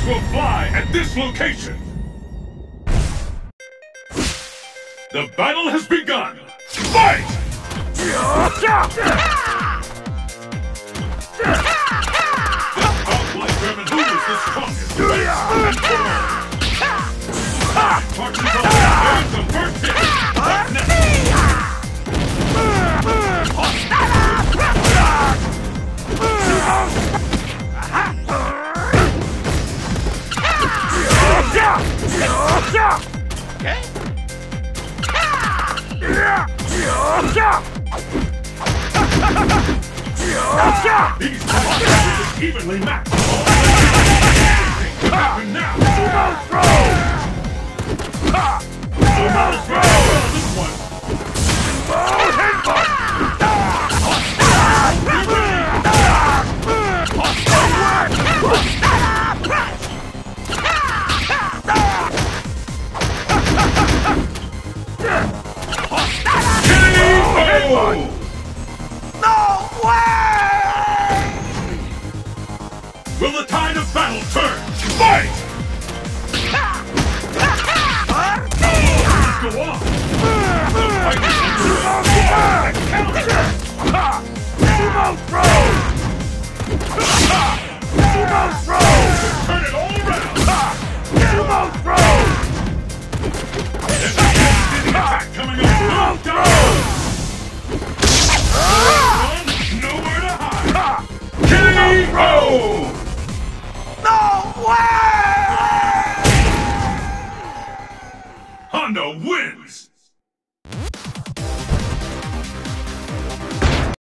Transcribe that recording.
will fly at this location. The battle has begun. Fight! This conflict determines who is the strongest. Marching on the first hit. What's next? Okay. These fighters are evenly matched. Happen now. Sumo throw! Sumo throw! This one. Sumo headbutt! No way! Will the tide of battle turn? Fight! Go on! The fight is under counter! Sumo throw! Sumo throw! Turn it all around! Sumo throw! There's a dizzy attack coming up! Sumo throw! Nowhere to hide! KO! No way! Honda wins!